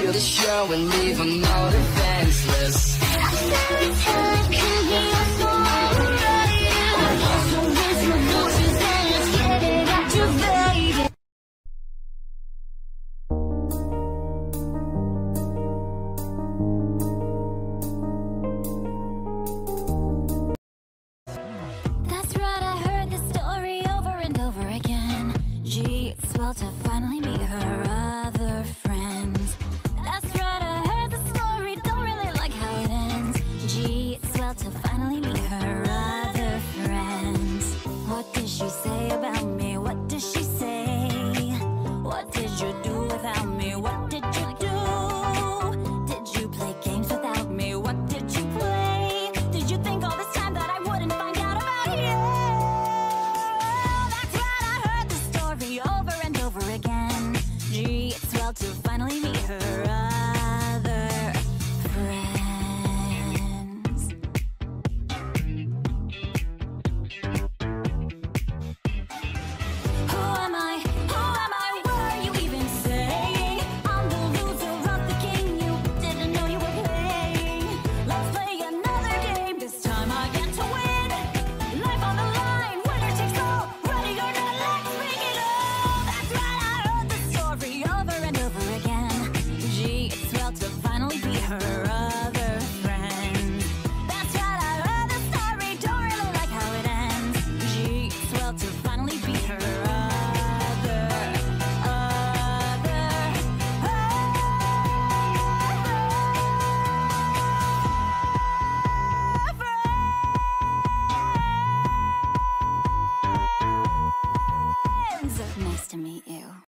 steal the show and leave them all defenseless. Every time can be a song about you. So raise your voices and let's get it activated. That's right, I heard this story over and over again. Gee, it's swell to finally meet her other friends. That's right, I heard the story, don't really like how it ends. Gee, it's swell to finally meet her other friends. What did she say about me? What did she say? What did you do without me? What did you do? Did you play games without me? What did you play? Did you think all this time that I wouldn't find out about you? That's right, I heard the story over and over again. Gee, it's swell to finally meet her other friends. Who am I? Who am I? What are you even saying? I'm the loser of the game you didn't know you were playing. Let's play another game. This time I get to win. Life on the line, winner takes all. Ready or not, let's bring it on. That's right, I heard the story over and over again. Gee, it's swell to finally be her other friend. That's right, I heard the story, don't really like how it ends. Gee, it's swell to finally be her friends. Nice to meet you.